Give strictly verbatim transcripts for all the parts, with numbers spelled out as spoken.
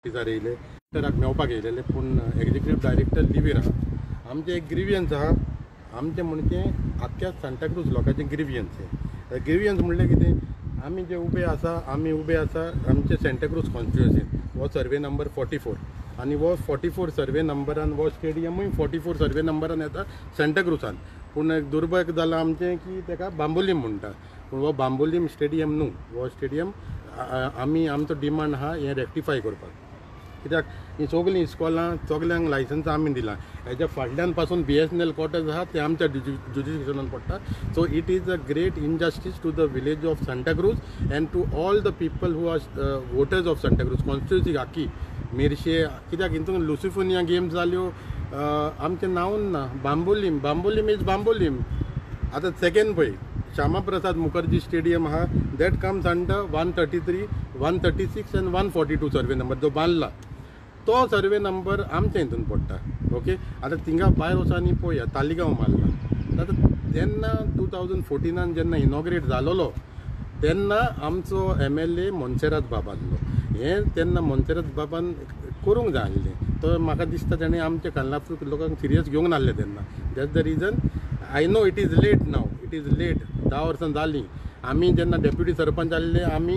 Officer येयले डायरेक्टराक मेवपाक येयलेले पूण एग्जिक्युटीव director लिव्हीर आहा. आमचें एक ग्रिवियन्स आहा. आमचें म्हणजे आख्या सांताक्रूज लोकांचें ग्रिवियन्स हें. ग्रिवियन्स म्हणल्यार कितें, आमी जे उबे आसा आमी उबे आसा आमचे सांताक्रूज कॉन्स्टिट्युएन्सीन हो सर्वे नंबर फोर्टी फोर आनी हो फोर्टी फोर सर्वे नंबरान हो स्टेडियमूय फोर्टी फोर सर्वे नंबरान येता सांताक्रुजान. पूण दुर्भाग्य जालां आमचें की ताका बांबोलीम म्हणटा. पूण हो बांबोलीम स्टेडियम न्हू, हो स्टेडियम आमी आमचो डिमांड आहा हें रेक्टिफाय करपाक. कित्याक ही सगळीं इस्कॉलां सगल्यांक लायसन्सां आमी दिलां. हेज्या फाटल्यान पासून B S N L quarters आहा ते आमच्या जुडिशिक्शनान पडटा. So it is a great injustice to the village of Santa Cruz and to all the people who are voters of Santa Cruz constituency आख्खी मेरशे. कित्याक हितून लुसिफोनिया गेम्स जाल्यो आमचें नांवूच ना. बांबोलीम बांबोलीम इज बांबोलीम. आतां सेकेंड पळय श्यामा प्रसाद मुखर्जी स्टेडियम आहा that comes under one thirty three one thirty six and one forty two survey number जो बांदला तो सर्वे नंबर आमच्या हितून पडटा. ओके. आतां थिंगा भायर वचून पळोवया तालिगांव मारला. आतां तेन्ना टू थावजंड फोर्टिनान जेन्ना इनॉग्रेट जालोलो तेन्ना आमचो एम एल ए मोन्सेरात बाब आसलो. हें तेन्ना मोन्सेरात बाबान करूंक जाय आसलें. तो म्हाका दिसता ताणें आमच्या कल्लापूर लोकांक सिरियस घेवंक नासलें तेन्ना. That's the reason. I know it is late now, it is late. धा वर्सां जालीं. आमी जेन्ना डेप्युटी सरपंच आसले आमी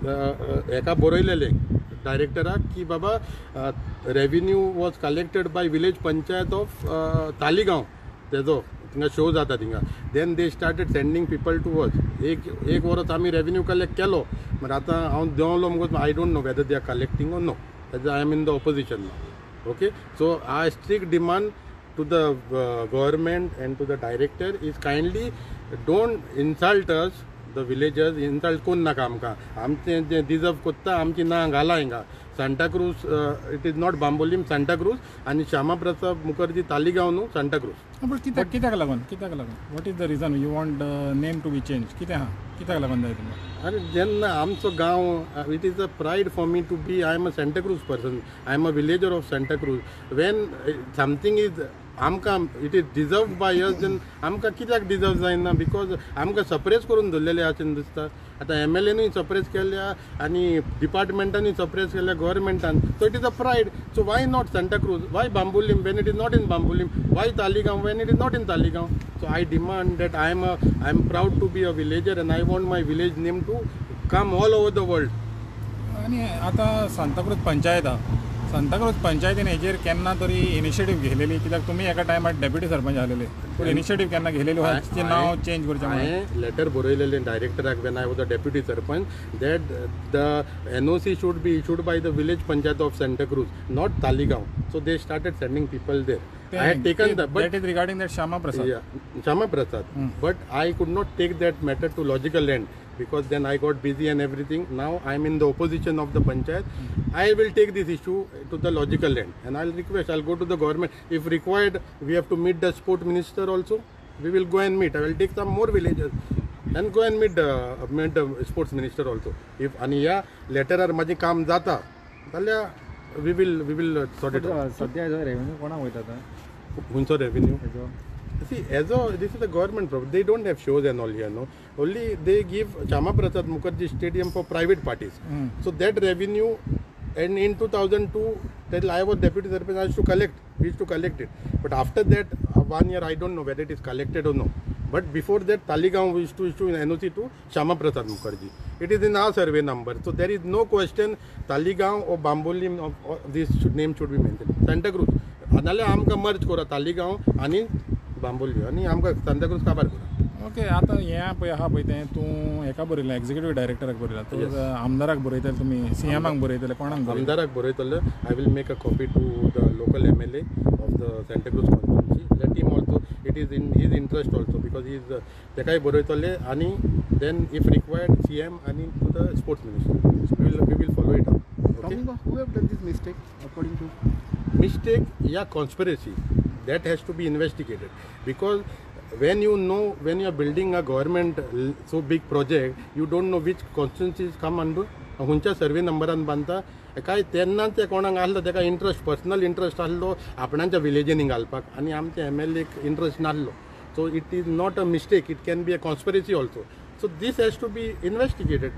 हेका बरयलेलें डायरेक्टराक की बाबा revenue was collected by village panchayat of Taleigao. तेजो थिंगा शो जाता थिंगा. Then they started sending people to वच. एक एक वर्स आमी रेव्हेन्यू कलेक्ट केलो. बट आतां हांव देंवलो मुगो I don't know whether they are collecting or no. I am in the opposition now. Okay. So I strict demand to the uh, government and to the director is kindly don't insult us, the villagers. insult कोण नाका आमकां. आमचें जें deserve कोत्ता आमची ना घाला हिंगा. Santa Cruz it is not Bambolim Santa Cruz आनी श्यामा प्रसाद मुखर्जी तालिगांव न्हू सांताक्रूज. पूण कित्याक कित्याक लागून कित्याक लागून what is the reason you want name to be change कितें आहा कित्याक लागून जाय तुमकां. अरे जेन्ना आमचो गांव it is a pride for me to be I am a Santa Cruz person. I am a villager of Santa Cruz. When something is आमकां it is deserve by us then आमकां कित्याक डिजर्व जायना. बिकॉज आमकां सप्रेस करून दवरलेलें अशें दिसता. आतां एम एल एनूय सप्रेस केल्या आनी डिपार्टमेंटानूय सप्रेस केल्या गव्हर्मेंटान. So it is a pride. So why not Santa Cruz, why Bambolim when it is not in Bambolim, why Taleigao when it is not in Taleigao. So I demand that I am a I am proud to be a villager and I want my village name to come all over the world. आनी आतां सांताक्रूज पंचायत आहा. सांताक्रूज पंचायतीन हेजेर केन्ना तरी initiative घेतलेली कित्याक तुमी एका टायमार डेप्युटी सरपंच आसलेले. पूण इनिशिएटीव केन्ना घेतलेली हाचें नांव चेंज करचें. हांवें लेटर बरयलेलें डायरेक्टराक when I was the deputy sarpanch that the N O C should be issued by the village panchayat of Santa Cruz not Taleigao. So they started sending people there. I had taken that, but that is regarding that Shama Prasad. Yeah, Shama Prasad. Mm. But I could not take that matter to logical end because then I got busy and everything. Now I am in the opposition of the panchayat. Mm. I will take this issue to the logical end, and I'll request. I'll go to the government if required. We have to meet the sport minister also. We will go and meet. I will take some more villages and go and meet the meet the sports minister also. If आणि या लेटरार माझे काम जाता जाल्यार we will we will sort it out. सध्या जो revenue कोणाक वयता आता खंयचो revenue. See, as a this is a government problem. They don't have shows and all here, no. Only they give Shama Prasad Mukherjee Stadium for private parties. Mm. So that revenue, and in two thousand two, till I was deputy sarpanch, I used to collect. We used to collect it. But after that, uh, one year I don't know whether it is collected or no. But before that, Taligaon we used to issue an N O C to Shama Prasad Mukherjee. It is in our survey number. So there is no question Taligaon or Bambolim or, or this should, name should be mentioned. Santa Cruz. नाल्यार आमकां मर्ज करा तालिगांव आनी बांबोली आनी आमकां सांताक्रूज काबार करा. Okay. आतां हें पळय आहा पळय तें तूं हेका बरयलें एक्झिक्युटीव डायरेक्टराक बरयलां. तूं आमदाराक बरयतले तुमी सीएमाक बरयतले कोणाक आमदाराक बरयतले. I will make a copy to the local M L A of the Santa Cruz constituency. Let him also it is in his interest also because he is तेकाय बरयतले आनी then if required C M आनी to the sports minister we will we will follow it up. Okay. Who have done this mistake according to? Mistake, yeah, conspiracy. That has to be investigated because when you know when you are building a government so big project, you don't know which constituencies come under. huncha survey नंबरान बांदता काय तेन्ना ते कोणाक आसलो तेका interest personal interest आसलो आपणाच्या विलेजींनी घालपाक आनी आमच्या एम एल एक इंट्रस्ट नासलो. So it is not a mistake. It can be a conspiracy also. So this has to be investigated.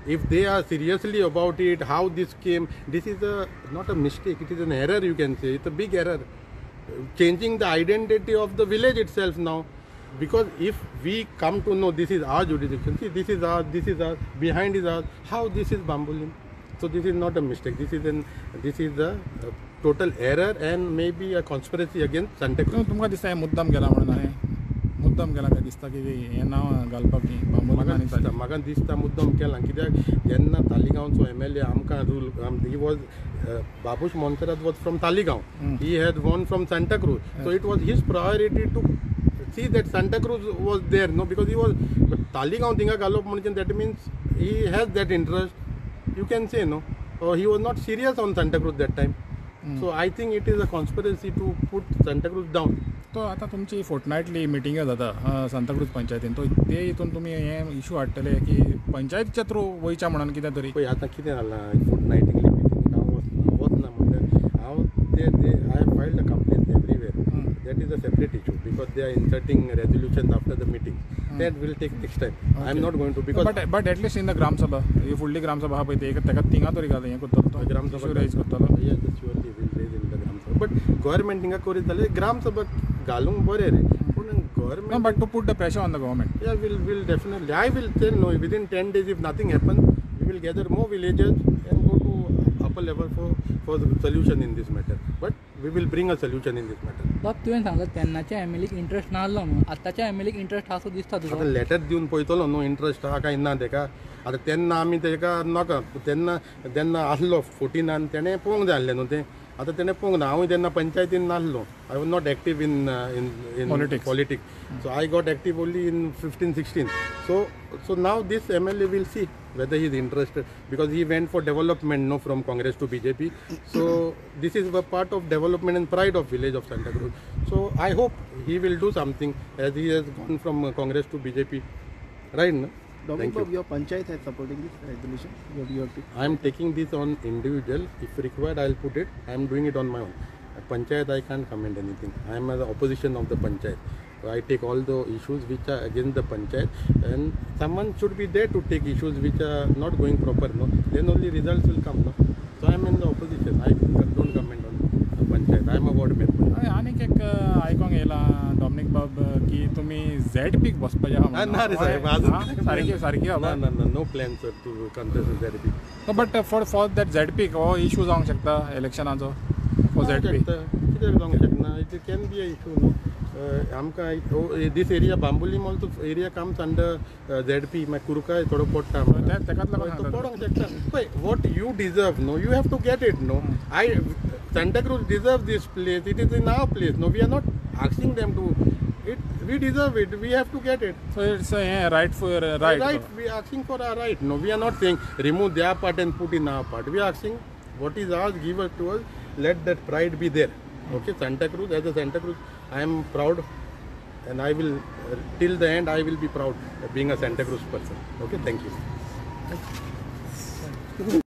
if they are seriously about it, how this came, this is a not a mistake, it is an error, you can say. It's a big error. Changing the identity of the village itself now. Because if we come to know this is our jurisdiction, see this is ours, this is ours, behind is ours, how this is Bambolim? So this is not a mistake. This is an this is a, a total error and maybe a conspiracy against Santa Cruz. तुमकां दिसता हें मुद्दम केला म्हणून हांवें मुद्दम केला काय दिसता की हें नांव घालपाक न्ही बांबोलीम म्हाका आनी दिसता म्हाका दिसता मुद्दम केला कित्याक जेन्ना तालिगांवचो एम एल ए आमकां rule he was Babush Monserrate was from Taleigao he had won from Santa Cruz so it was his priority to see that Santa Cruz was there, no, because he was but Taligaon thinga galop म्हणजे that means he has that interest, you can say, no, or he was not serious on Santa Cruz that time. Mm. So I think it is a conspiracy to put Santa Cruz down. तो आता तुमची fortnightly meeting जाता सांताक्रूज पंचायतीन तो ते हितून तुमी हे issue हाडटले की पंचायतीच्या थ्रू वयच्या म्हणून कितें तरी पळय आतां कितें जालां फोर्टनायटली मिटिंग हांव वचना म्हणल्यार हांव ते I have filed a complaint everywhere. That is a separate issue because they are inserting resolutions after the meeting. Mm. That will take next time. Okay. I am not going to because. But but at least in the Gram Sabha, ही फुडली ग्राम सभा आहा पळय ते ताका तिंगा तरी घाल हें करतलो तो ग्राम सभा रेज करतलो. Yes, surely will raise in the Gram Sabha. But government हिंगा करीत जाल्यार ग्राम सभा घालूंक बरें रे. पूण No, government. but to put the pressure on the government. Yeah, will will definitely. I will tell no within ten days if nothing happens, we will gather more villages and go to upper level for for the solution in this matter. But we will bring a solution in this matter. बाब तुवें सांगलें तेन्नाच्या M L एक interest नासलो म्हणून आतांच्या M L एक interest आसा दिसता तुका आतां लेटर दिवन पळयतलो न्हू इंट्रस्ट आहा काय ना तेका आतां तेन्ना आमी तेका नाका तेन्ना तेन्ना आसलो फोर्टिनान तेणें पळोवंक जाय आसलें न्हू तें आतां तेणें पळोवंक ना हांवूय तेन्ना पंचायतीन नासलो I was not active in in in Politics. Politics so I got active only in fifteen sixteen so so now this M L A will see whether he is interested because he went for development no from Congress to B J P. So this is a part of development and pride of village of Santa Cruz. So I hope he will do something as he has gone from uh, Congress to B J P. Right? No? Dominic Thank you. Bob, your panchayat is supporting this resolution. You have, you have to. I am taking this on individual. If required, I will put it. I am doing it on my own. At Panchayat, I can't comment anything. I am the opposition of the Panchayat. So I take all the issues which are against the Panchayat, and someone should be there to take issues which are not going proper. No, then only results will come. No, so I am in the opposition. I don't comment on the Panchayat. I am a ward member. हय, आनीक एक आयकोंक येयला Dominic बाब की तुमी Z peak बसपाचे आहा म्हणून. ना रे साहेब, हय, अजून हा, काय सारकी सारकी No, हवा no, no, no plans sir to contest that big. But for for that Z P हो इशू जावंक शकता इलेक्शनाचो फॉर झेड पीक कित्याक जावंक शकना it can be a issue न्हू आमकां this area Bambolim also area comes under Z P मागीर कुरकाय थोडो पडटा आमकां. तेकाच लागून तो सांगता. पडोंक शकता पळय what you deserve know you have to get it know I Santa Cruz deserve this place. It is in our place. No, we are not asking them to. It we deserve it. We have to get it. So it's हे right for right Right. We are asking for our right. No, we are not saying remove their part and put in our part. We are asking what is ours, give it to us. Let that pride be there. Okay, Santa Cruz as a Santa Cruz, I am proud, and I will uh, till the end I will be proud uh, being a Santa Cruz person. Okay, thank you.